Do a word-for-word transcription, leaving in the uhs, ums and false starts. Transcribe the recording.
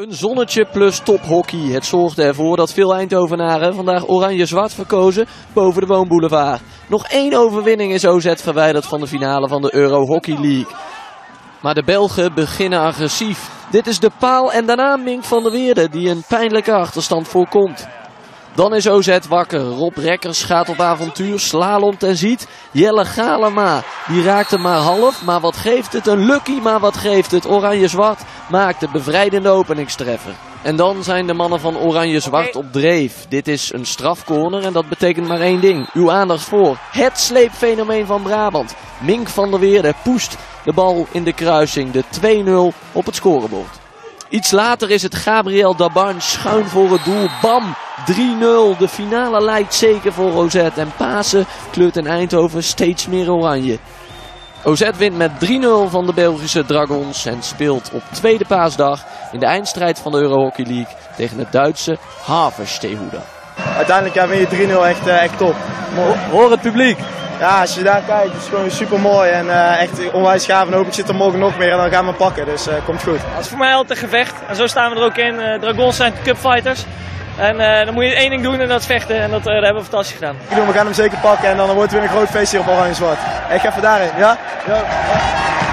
Een zonnetje plus tophockey. Het zorgde ervoor dat veel Eindhovenaren vandaag oranje-zwart verkozen boven de woonboulevard. Nog één overwinning is O Z verwijderd van de finale van de Euro Hockey League. Maar de Belgen beginnen agressief. Dit is de paal en daarna Mink van der Weerde die een pijnlijke achterstand voorkomt. Dan is O Z wakker. Rob Rekkers gaat op avontuur, slalomt en ziet. Jelle Galema, die raakte maar half. Maar wat geeft het? Een lucky, maar wat geeft het? Oranje-zwart maakt de bevrijdende openingstreffer. En dan zijn de mannen van Oranje-zwart op dreef. Dit is een strafcorner en dat betekent maar één ding. Uw aandacht voor het sleepfenomeen van Brabant. Mink van der Weerde poest de bal in de kruising. De twee nul op het scorebord. Iets later is het Gabriel Dabarn schuin voor het doel. Bam! drie nul. De finale lijkt zeker voor O Z. En Pasen kleurt in Eindhoven steeds meer oranje. O Z wint met drie nul van de Belgische Dragons. En speelt op tweede paasdag in de eindstrijd van de Euro Hockey League tegen het Duitse Haverstehude. Uiteindelijk ja, win je drie nul echt, uh, echt top. Mooi. Hoor het publiek. Ja, als je daar kijkt, het is gewoon super mooi en uh, echt onwijs gaaf. En hoop ik zit er morgen nog meer en dan gaan we hem pakken. Dus uh, komt goed. Dat is voor mij altijd een gevecht. En zo staan we er ook in. Uh, Dragons zijn cupfighters. En uh, dan moet je één ding doen en dat is vechten. En dat, uh, dat hebben we fantastisch gedaan. Ik bedoel, we gaan hem zeker pakken en dan wordt het weer een groot feest hier op Oranje-zwart. Ik ga even daarheen, ja? Ja.